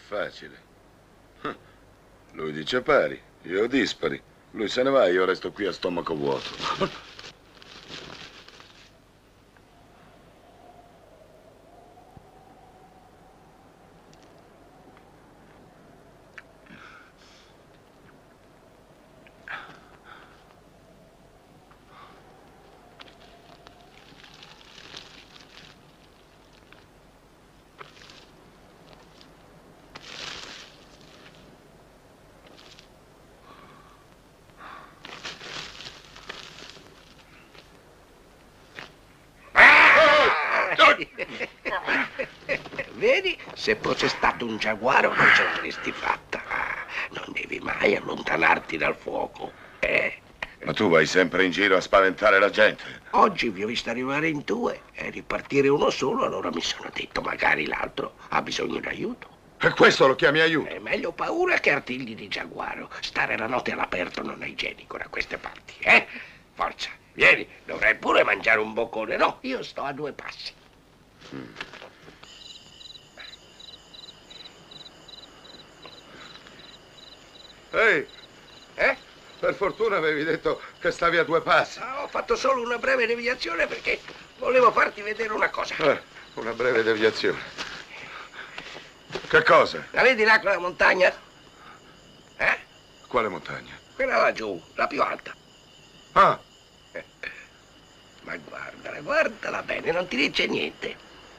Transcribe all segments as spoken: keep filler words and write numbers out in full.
facile. Lui dice pari, io dispari. Lui se ne va, io resto qui a stomaco vuoto. Vedi, se fosse stato un giaguaro non ce l'avresti fatta. Non devi mai allontanarti dal fuoco, eh? Ma tu vai sempre in giro a spaventare la gente. Oggi vi ho visto arrivare in due e ripartire uno solo, allora mi sono detto magari l'altro ha bisogno di aiuto. E questo lo chiami aiuto? È meglio paura che artigli di giaguaro. Stare la notte all'aperto non è igienico da queste parti, eh? Forza, vieni, dovrai pure mangiare un boccone. No, io sto a due passi. Mm. Ehi, eh? Per fortuna avevi detto che stavi a due passi. No, ho fatto solo una breve deviazione perché volevo farti vedere una cosa. Eh, una breve deviazione. Che cosa? La vedi là quella montagna? Eh? Quale montagna? Quella laggiù, la più alta. Ah. Ma guardala, guardala bene, non ti dice niente.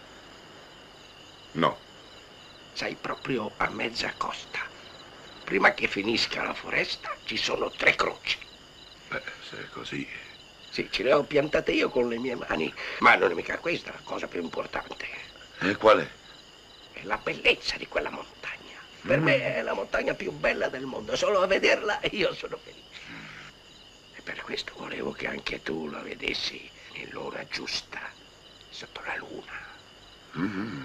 No. Sei proprio a mezza costa. Prima che finisca la foresta ci sono tre croci. Beh, se è così... Sì, ce le ho piantate io con le mie mani, ma non è mica questa la cosa più importante. E qual è? È la bellezza di quella montagna. Per mm. me è la montagna più bella del mondo. Solo a vederla io sono felice. Mm. E per questo volevo che anche tu la vedessi nell'ora giusta, sotto la luna. Mm.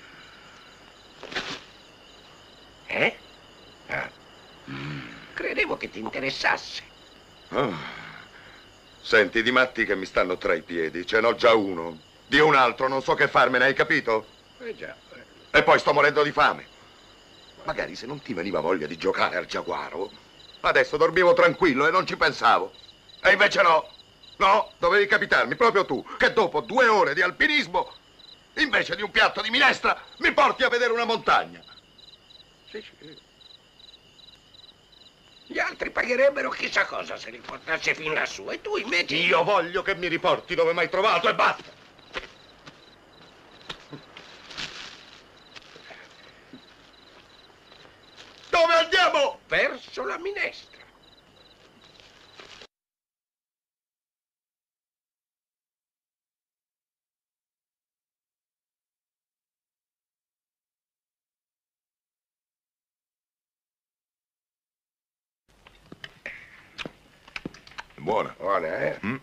Eh? Ah. Mm. Credevo che ti interessasse. Oh. Senti, di matti che mi stanno tra i piedi, ce n'ho già uno. Di un altro non so che farmene, hai capito? Eh già. E poi sto morendo di fame. Magari se non ti veniva voglia di giocare al giaguaro, adesso dormivo tranquillo e non ci pensavo. E invece no. No, dovevi capitarmi proprio tu, che dopo due ore di alpinismo, invece di un piatto di minestra, mi porti a vedere una montagna. Sì, sì. Gli altri pagherebbero chissà cosa se li portassi fin lassù e tu invece... Io voglio che mi riporti dove mi hai trovato e basta. Dove andiamo? Verso la minestra. Buona. Buona, eh? Mm.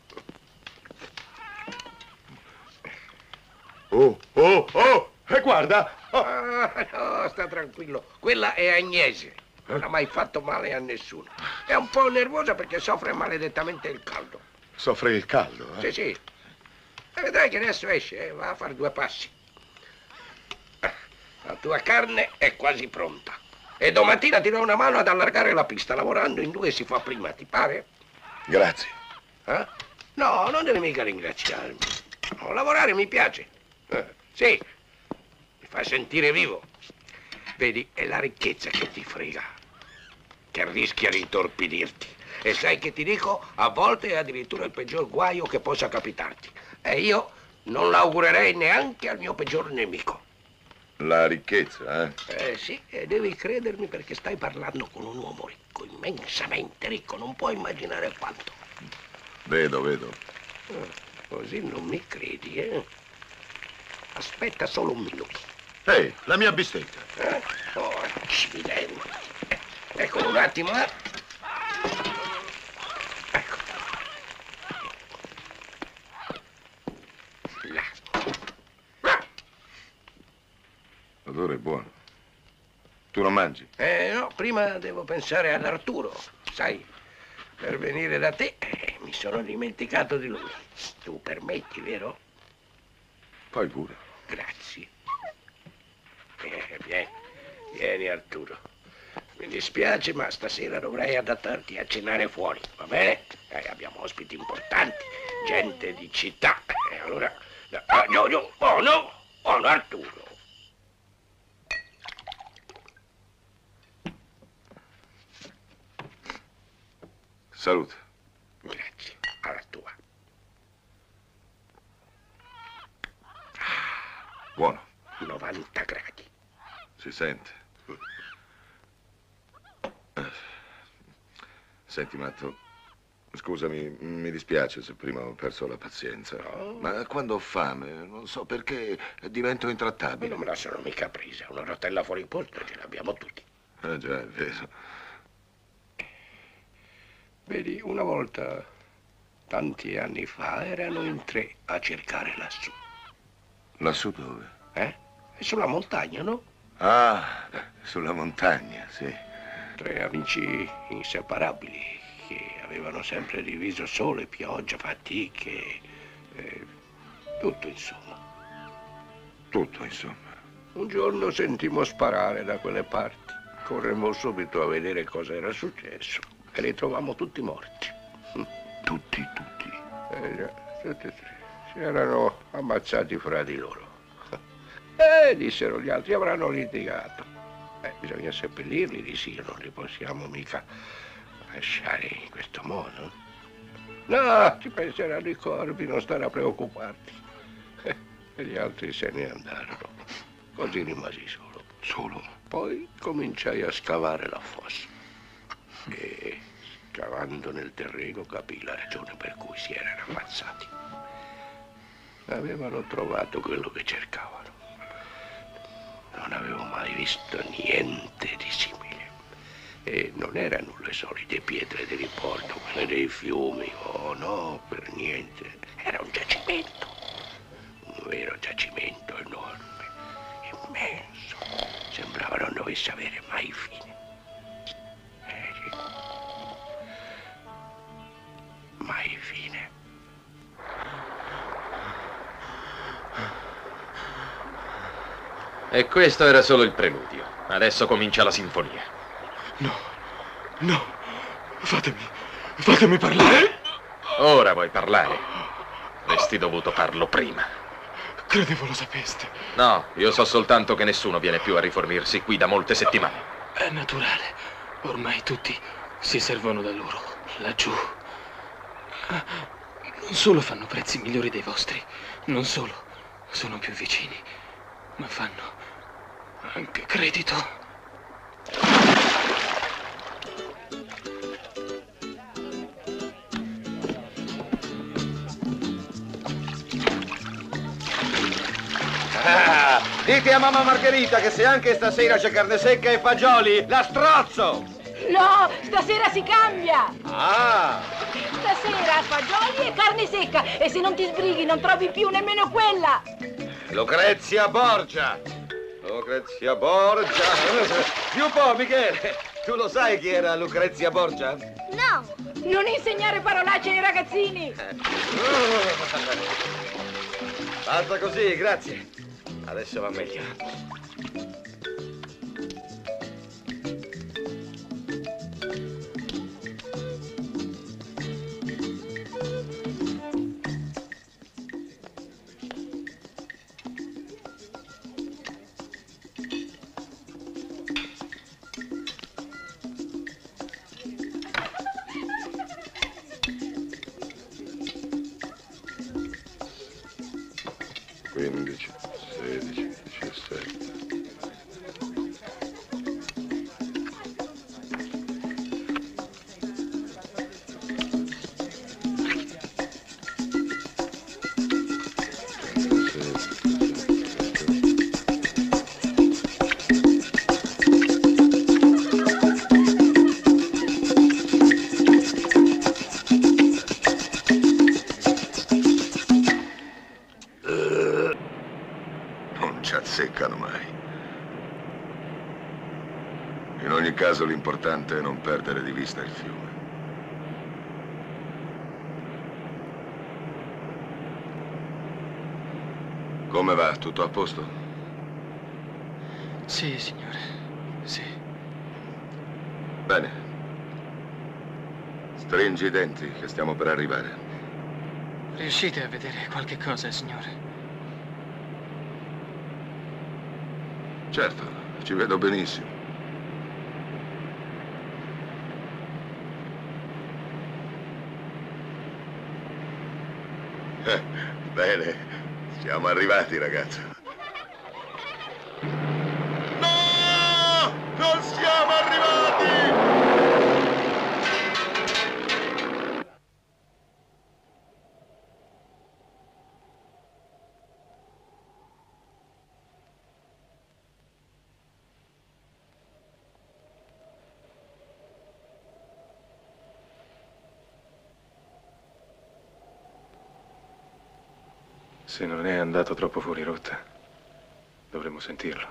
Oh, oh, oh! E guarda! Oh. Ah, no, sta tranquillo. Quella è Agnese. Non ha mai fatto male a nessuno. È un po' nervosa perché soffre maledettamente il caldo. Soffre il caldo, eh? Sì, sì. E vedrai che adesso esce, eh? Va a fare due passi. La tua carne è quasi pronta. E domattina ti do una mano ad allargare la pista. Lavorando in due si fa prima, ti pare? Grazie. Eh? No, non devi mica ringraziarmi. No, lavorare mi piace. Eh, sì, mi fa sentire vivo. Vedi, è la ricchezza che ti frega, che rischia di intorpidirti. E sai che ti dico? A volte è addirittura il peggior guaio che possa capitarti. E io non l'augurerei neanche al mio peggior nemico. La ricchezza, eh? Eh sì, e devi credermi perché stai parlando con un uomo ricco, immensamente ricco, non puoi immaginare quanto. Vedo, vedo. Eh, così non mi credi, eh? Aspetta solo un minuto. Ehi, la mia bistecca. Eh? Oh, accidenti. Ecco un attimo, eh? Ecco. Là. Là. L'odore è buono. Tu non mangi? Eh no, prima devo pensare ad Arturo. Sai, per venire da te eh, mi sono dimenticato di lui. Tu permetti, vero? Fai pure. Grazie. Eh, vieni. Vieni, Arturo. Mi dispiace, ma stasera dovrai adattarti a cenare fuori, va bene? Eh, abbiamo ospiti importanti, gente di città. E allora... Ah, no, no, oh no, oh no, Arturo. Salute. Grazie, alla tua. Buono. novanta gradi. Si sente. Senti, Matto, scusami, mi dispiace se prima ho perso la pazienza. No. Ma quando ho fame, non so perché, divento intrattabile. Non me la sono mica presa. Una rotella fuori posto ce l'abbiamo tutti. Ah, già, è vero. Vedi, una volta, tanti anni fa, erano in tre a cercare lassù. Lassù dove? Eh? È sulla montagna, no? Ah, sulla montagna, sì. Tre amici inseparabili che avevano sempre diviso sole, pioggia, fatiche, eh, tutto insomma. Tutto, insomma. Un giorno sentimmo sparare da quelle parti. Corremmo subito a vedere cosa era successo e li trovammo tutti morti. Tutti, tutti. Eh già, tutti e tre. Si erano ammazzati fra di loro. Eh, dissero gli altri, avranno litigato. Eh, bisogna seppellirli, dissi, non li possiamo mica lasciare in questo modo. No, ci penseranno i corvi, non stare a preoccuparti. Eh, e gli altri se ne andarono. Così rimasi solo. Solo? Poi cominciai a scavare la fossa. E scavando nel terreno capii la ragione per cui si erano ammazzati. Avevano trovato quello che cercavano. Non avevo mai visto niente di simile. E non erano le solite pietre di riporto, quelle dei fiumi. Oh no, per niente. Era un giacimento. Un vero giacimento enorme, immenso. Sembrava non dovesse avere mai fine. Eh sì. Mai fine. E questo era solo il preludio. Adesso comincia la sinfonia. No, no, fatemi, fatemi parlare. Ora vuoi parlare? Avresti dovuto farlo prima. Credevo lo sapeste. No, io so soltanto che nessuno viene più a rifornirsi qui da molte settimane. È naturale. Ormai tutti si servono da loro, laggiù. Non solo fanno prezzi migliori dei vostri, non solo sono più vicini, ma fanno anche credito. Ah, dite a mamma Margherita che se anche stasera c'è carne secca e fagioli, la strozzo! No, stasera si cambia! Ah! Stasera fagioli e carne secca e se non ti sbrighi non trovi più nemmeno quella! Lucrezia Borgia! Lucrezia Borgia! Più un po', Michele! Tu lo sai chi era Lucrezia Borgia? No! Non insegnare parolacce ai ragazzini! Basta così, grazie. Adesso va meglio. quindici, sedici, diciassette. Azzeccano mai. In ogni caso l'importante è non perdere di vista il fiume. Come va? Tutto a posto? Sì, signore. Sì. Bene. Stringi i denti, che stiamo per arrivare. Riuscite a vedere qualche cosa, signore? Certo, ci vedo benissimo. Eh, bene, siamo arrivati, ragazzo. No! Non siamo arrivati! Se non è andato troppo fuori rotta, dovremmo sentirlo.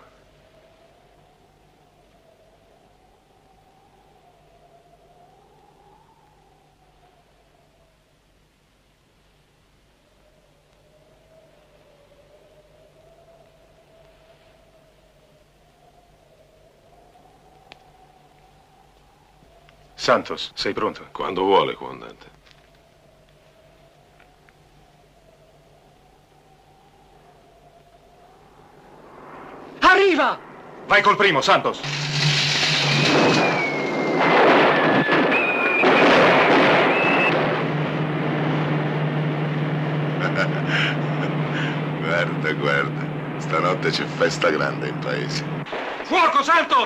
Santos, sei pronto? Quando vuole, comandante. Arriva! Vai col primo, Santos! Guarda, guarda. Stanotte c'è festa grande in paese. Fuoco, Santos!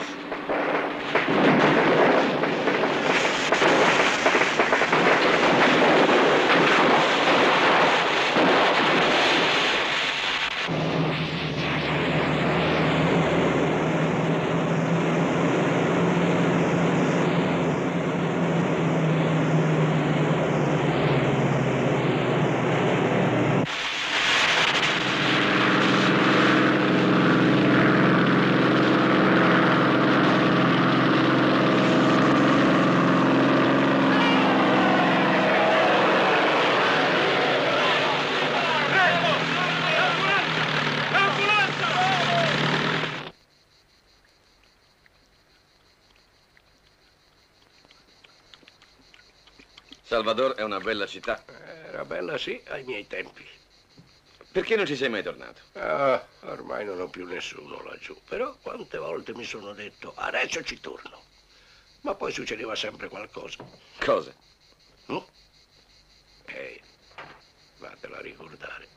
Salvador è una bella città. Era bella sì, ai miei tempi. Perché non ci sei mai tornato? Ah, ormai non ho più nessuno laggiù. Però quante volte mi sono detto, adesso ci torno. Ma poi succedeva sempre qualcosa. Cosa? No? Ehi, fatela ricordare.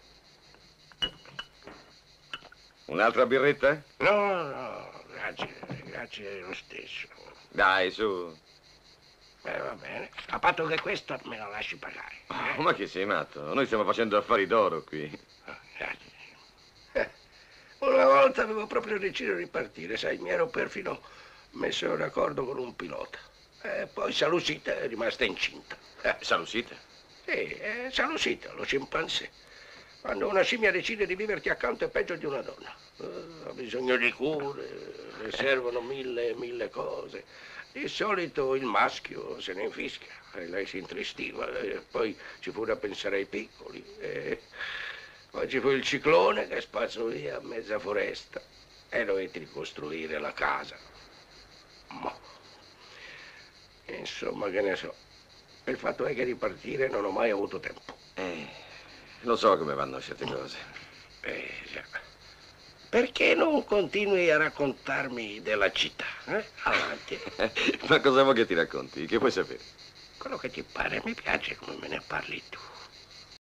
Un'altra birretta? No, no, grazie, grazie lo stesso. Dai, su. Eh, va bene. A patto che questa me la lasci pagare. Eh? Oh, ma che sei matto? Noi stiamo facendo affari d'oro qui. Ah, grazie. Eh, una volta avevo proprio deciso di partire, sai, mi ero perfino messo in raccordo con un pilota. E poi Salusita è rimasta incinta. Eh, Salusita? sì, è Salusita, lo scimpanzé. Quando una scimmia decide di viverti accanto è peggio di una donna. Eh, ha bisogno di cure, le servono mille e mille cose. Di solito il maschio se ne infischia e lei si intristiva. E poi ci fu da pensare ai piccoli. E poi ci fu il ciclone che spazzò via mezza foresta e dovetti ricostruire la casa. Ma, insomma, che ne so. Il fatto è che di partire non ho mai avuto tempo. Eh, lo so come vanno certe cose. Eh, già. Perché non continui a raccontarmi della città? Eh? Avanti. Ma cosa vuoi che ti racconti? Che puoi sapere? Quello che ti pare, mi piace come me ne parli tu.